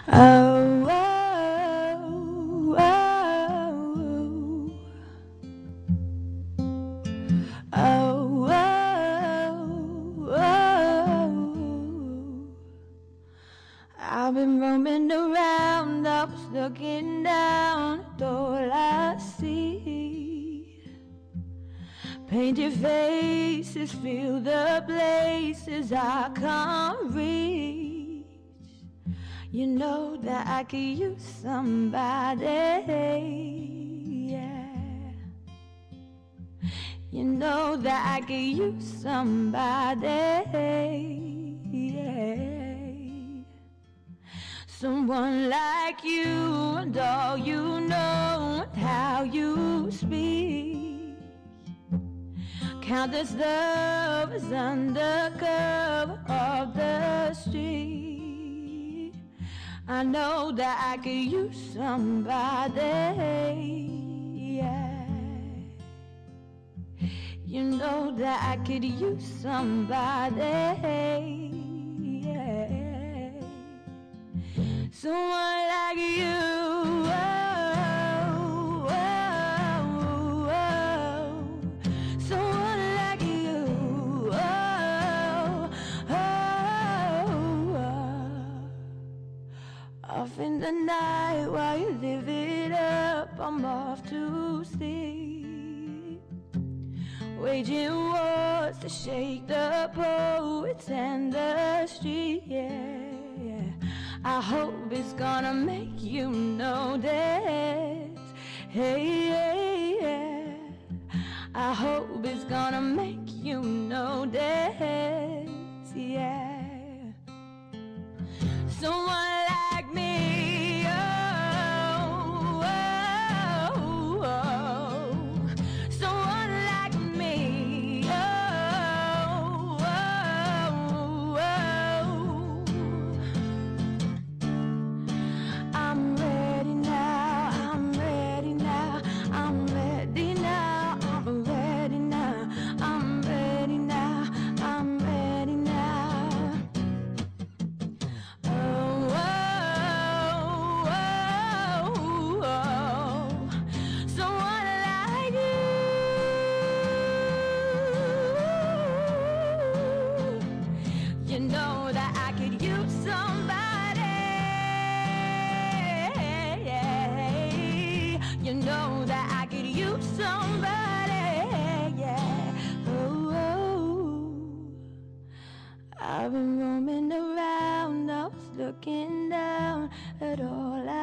Oh, oh, oh, oh, oh, oh. I've been roaming around, I was looking down at all I see. Painted faces fill the places I can't reach. You know that I could use somebody, yeah. You know that I could use somebody, yeah. Someone like you and all you know and how you speak. Countless lovers under cover of the street. I know that I could use somebody, yeah. You know that I could use somebody, yeah. Someone like you, oh, oh, oh. Someone like you, oh, oh, oh. Off in the night while you live it up, I'm off to sleep, waging wars to shake the poets and the street, yeah. I hope it's gonna make you notice, hey, hey, yeah. I hope it's gonna make you notice, yeah. Someone like me, oh, oh, oh. Someone like me, oh, oh, oh. I'm ready now, I'm ready now, I'm ready now, I'm ready now, I'm ready now, I'm ready now. Oh, oh, oh, oh. Someone like you. You know that I could use somebody. You know that I could use somebody, yeah. Oh, oh. I've been roaming around, I was looking down at all